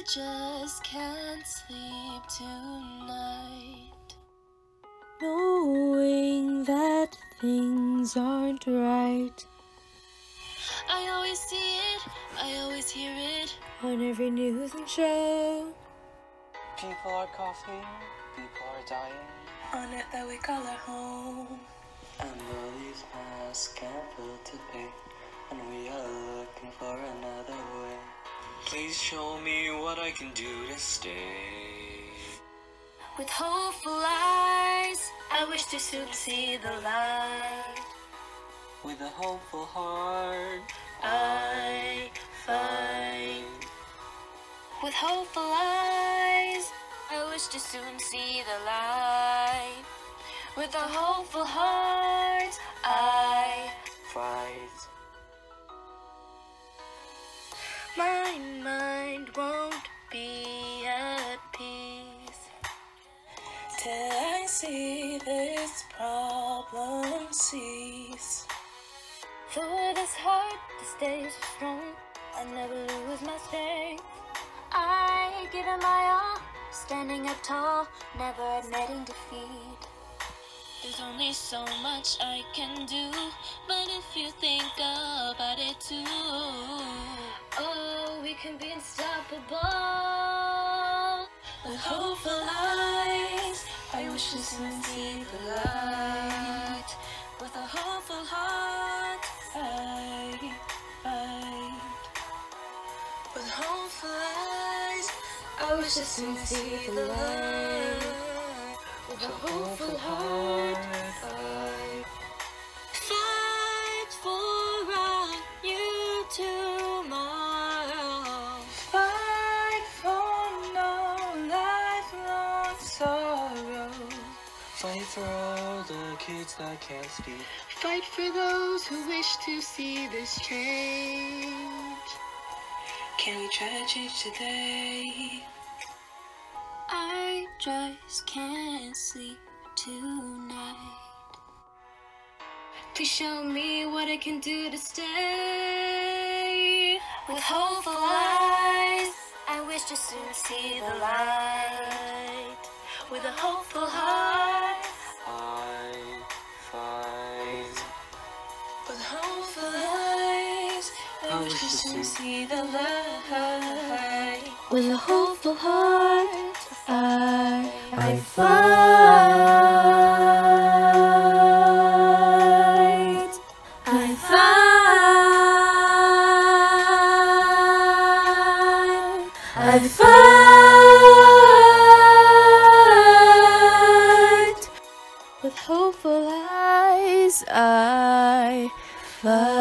just can't sleep tonight, knowing that things aren't right. I always see it, I always hear it on every news and show. People are coughing, people are dying on it that we call our home. And all these masks can't fill to pay, and we are looking for another way. Please show me what I can do to stay. With hopeful eyes, I wish to soon see the light. With a hopeful heart, I fight. With hopeful eyes, I wish to soon see the light. With a hopeful heart, I fight. My mind won't be at peace till I see this problem cease. Though it is hard to stay so strong, I never lose my strength. I give it my all, standing up tall, never admitting defeat. There's only so much I can do, but if you think about it too, oh, we can be unstoppable. With hopeful eyes, I wish to soon see the light. With a hopeful heart, I fight. With hopeful eyes, I wish to soon see the light. With a hopeful heart, I fight for a new tomorrow. Fight for no lifelong sorrow. Fight for all the kids that can't speak. Fight for those who wish to see this change. Can we try to change today? I just can't sleep tonight. Please show me what I can do to stay. With hopeful eyes, I wish to soon see the light. With a hopeful heart, I fight. with hopeful eyes, I wish to soon see the light. With a hopeful heart, I fight. I fight. I fight. With hopeful eyes, I fight.